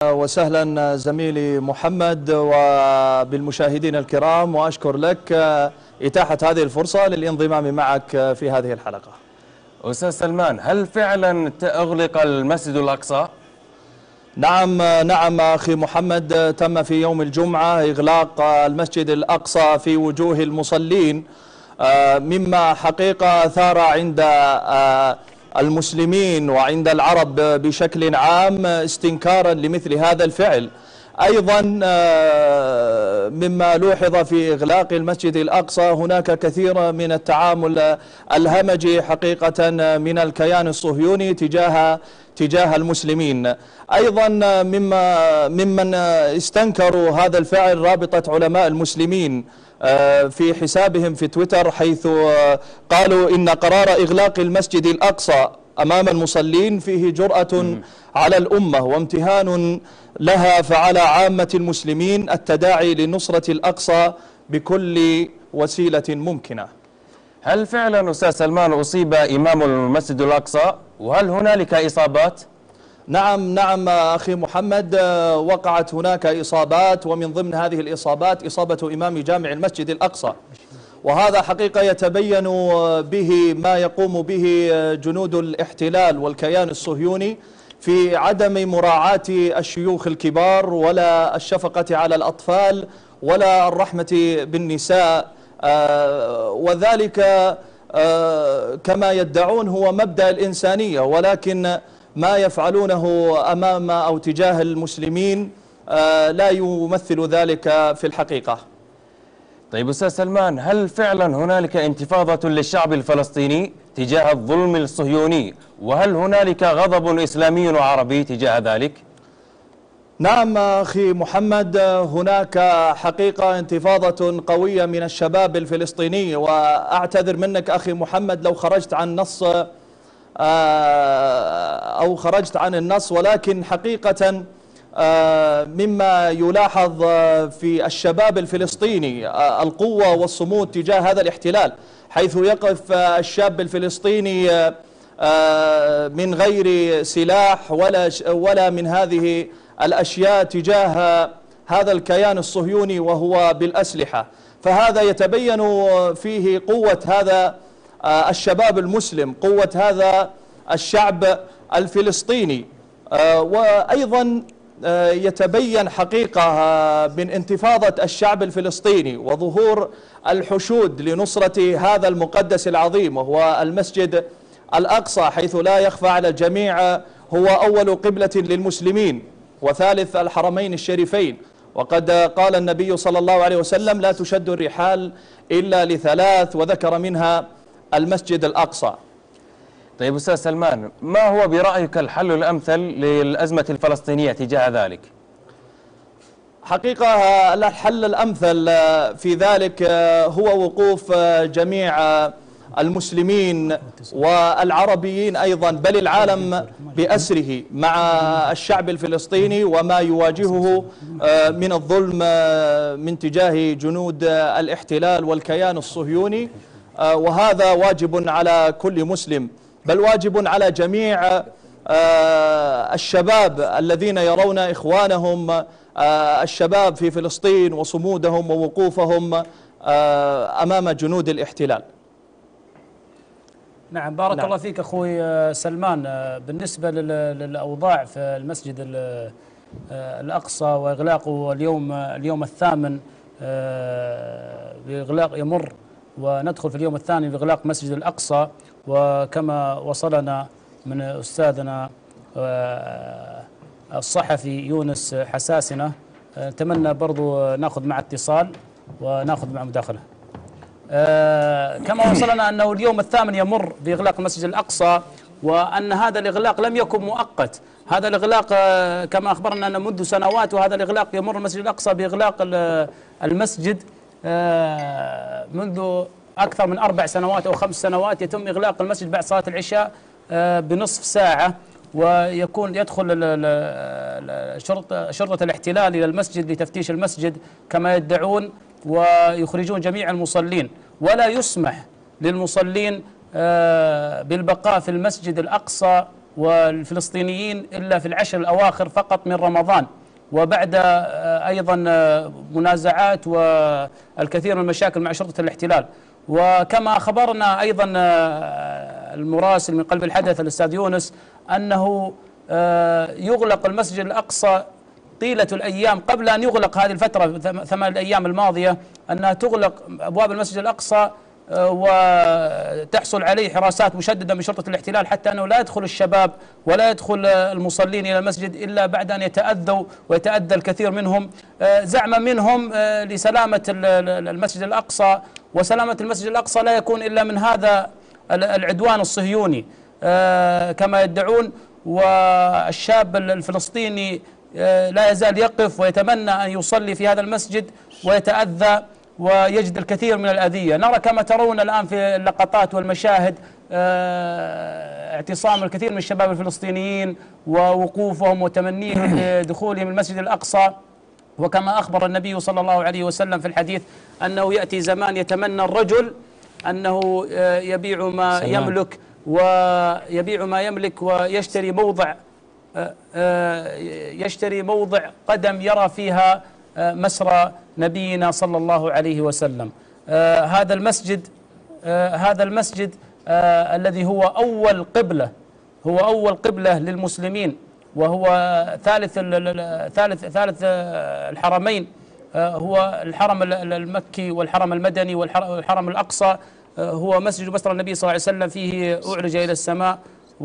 وسهلا زميلي محمد وبالمشاهدين الكرام، وأشكر لك إتاحة هذه الفرصة للانضمام معك في هذه الحلقة. أستاذ سلمان، هل فعلا أغلق المسجد الأقصى؟ نعم أخي محمد، تم في يوم الجمعة إغلاق المسجد الأقصى في وجوه المصلين، مما حقيقة أثار عند المسلمين وعند العرب بشكل عام استنكارا لمثل هذا الفعل. أيضا مما لوحظ في إغلاق المسجد الأقصى هناك كثير من التعامل الهمجي حقيقة من الكيان الصهيوني تجاه المسلمين. أيضا ممن استنكروا هذا الفعل رابطة علماء المسلمين في حسابهم في تويتر، حيث قالوا إن قرار إغلاق المسجد الأقصى أمام المصلين فيه جرأة على الأمة وامتهان لها، فعلى عامة المسلمين التداعي لنصرة الأقصى بكل وسيلة ممكنة. هل فعلا أستاذ سلمان أصيب إمام المسجد الأقصى، وهل هنالك إصابات؟ نعم أخي محمد، وقعت هناك إصابات، ومن ضمن هذه الإصابات إصابة إمام جامع المسجد الأقصى، وهذا حقيقة يتبين به ما يقوم به جنود الاحتلال والكيان الصهيوني في عدم مراعاة الشيوخ الكبار ولا الشفقة على الأطفال ولا الرحمة بالنساء، وذلك كما يدعون هو مبدأ الإنسانية، ولكن ما يفعلونه أمام أو تجاه المسلمين لا يمثل ذلك في الحقيقة. طيب أستاذ سلمان، هل فعلا هنالك انتفاضة للشعب الفلسطيني تجاه الظلم الصهيوني، وهل هنالك غضب إسلامي وعربي تجاه ذلك؟ نعم أخي محمد، هناك حقيقة انتفاضة قوية من الشباب الفلسطيني، وأعتذر منك أخي محمد لو خرجت عن نص أو خرجت عن النص، ولكن حقيقة مما يلاحظ في الشباب الفلسطيني القوة والصمود تجاه هذا الاحتلال، حيث يقف الشاب الفلسطيني من غير سلاح ولا من هذه الأشياء تجاه هذا الكيان الصهيوني وهو بالأسلحة. فهذا يتبين فيه قوة هذا الشباب المسلم، قوة هذا الشعب الفلسطيني، وأيضا يتبين حقيقة من انتفاضة الشعب الفلسطيني وظهور الحشود لنصرة هذا المقدس العظيم وهو المسجد الأقصى، حيث لا يخفى على الجميع هو أول قبلة للمسلمين وثالث الحرمين الشريفين، وقد قال النبي صلى الله عليه وسلم لا تشد الرحال إلا لثلاث، وذكر منها المسجد الأقصى. طيب أستاذ سلمان، ما هو برأيك الحل الأمثل للأزمة الفلسطينية تجاه ذلك؟ حقيقة الحل الأمثل في ذلك هو وقوف جميع المسلمين والعربيين أيضا بل العالم بأسره مع الشعب الفلسطيني وما يواجهه من الظلم من تجاه جنود الاحتلال والكيان الصهيوني، وهذا واجب على كل مسلم، بل واجب على جميع الشباب الذين يرون إخوانهم الشباب في فلسطين وصمودهم ووقوفهم أمام جنود الاحتلال. نعم، بارك الله فيك أخوي سلمان. بالنسبة للأوضاع في المسجد الأقصى وإغلاقه اليوم الثامن بإغلاق يمر، وندخل في اليوم الثاني بإغلاق مسجد الأقصى، وكما وصلنا من أستاذنا الصحفي يونس حساسنة، نتمنى برضو ناخذ مع اتصال وناخذ مع مداخلة. كما وصلنا أنه اليوم الثامن يمر بإغلاق المسجد الأقصى، وأن هذا الإغلاق لم يكن مؤقت. هذا الإغلاق كما أخبرنا أن منذ سنوات، وهذا الإغلاق يمر المسجد الأقصى بإغلاق المسجد منذ أكثر من 4 سنوات أو 5 سنوات. يتم إغلاق المسجد بعد صلاة العشاء بنصف ساعة، ويكون يدخل شرطة الاحتلال إلى المسجد لتفتيش المسجد كما يدعون، ويخرجون جميع المصلين، ولا يسمح للمصلين بالبقاء في المسجد الأقصى والفلسطينيين إلا في العشر الأواخر فقط من رمضان، وبعد أيضا منازعات والكثير من المشاكل مع شرطة الاحتلال. وكما أخبرنا أيضا المراسل من قلب الحدث الأستاذ يونس أنه يغلق المسجد الأقصى طيلة الأيام قبل أن يغلق هذه الفترة 8 أيام الماضية، أنها تغلق أبواب المسجد الأقصى وتحصل عليه حراسات مشددة من شرطة الاحتلال، حتى أنه لا يدخل الشباب ولا يدخل المصلين إلى المسجد إلا بعد أن يتأذوا ويتأذى الكثير منهم، زعما منهم لسلامة المسجد الأقصى. وسلامة المسجد الأقصى لا يكون إلا من هذا العدوان الصهيوني كما يدعون. والشاب الفلسطيني لا يزال يقف ويتمنى أن يصلي في هذا المسجد ويتأذى ويجد الكثير من الأذية. نرى كما ترون الآن في اللقطات والمشاهد اعتصام الكثير من الشباب الفلسطينيين ووقوفهم وتمنيهم لدخولهم المسجد الأقصى. وكما أخبر النبي صلى الله عليه وسلم في الحديث أنه يأتي زمان يتمنى الرجل أنه يبيع ما يملك ويشتري موضع قدم يرى فيها مسرى نبينا صلى الله عليه وسلم. هذا المسجد الذي هو أول قبلة للمسلمين، وهو ثالث الحرمين، هو الحرم المكي والحرم المدني والحرم الأقصى، هو مسجد بسر النبي صلى الله عليه وسلم، فيه أعرج إلى السماء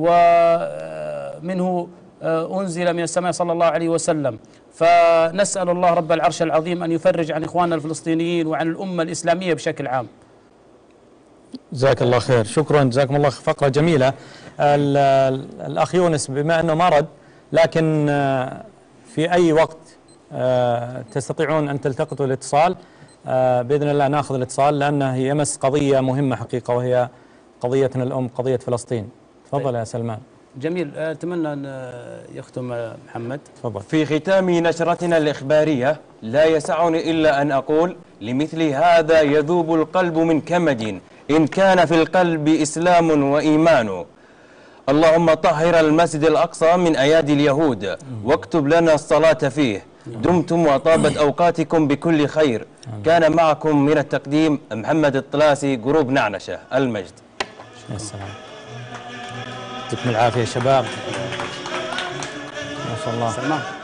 ومنه أنزل من السماء صلى الله عليه وسلم. فنسأل الله رب العرش العظيم أن يفرج عن إخواننا الفلسطينيين وعن الأمة الإسلامية بشكل عام. جزاك الله خير، شكرا، جزاكم الله. فقرة جميلة. الأخ يونس بما أنه ما رد، لكن في أي وقت تستطيعون أن تلتقطوا الاتصال بإذن الله ناخذ الاتصال، لأنه يمس قضية مهمة حقيقة، وهي قضيتنا الأم، قضية فلسطين. تفضل يا سلمان. جميل، أتمنى أن يختم محمد. تفضل. في ختام نشرتنا الإخبارية لا يسعني إلا أن أقول لمثل هذا يذوب القلب من كمد إن كان في القلب إسلام وإيمان. اللهم طهر المسجد الأقصى من أيادي اليهود واكتب لنا الصلاة فيه. دمتم وطابت أوقاتكم بكل خير. كان معكم من التقديم محمد الطلاسي، جروب نعنشة. المجد. السلام. يعطيكم العافية يا شباب، ما شاء الله.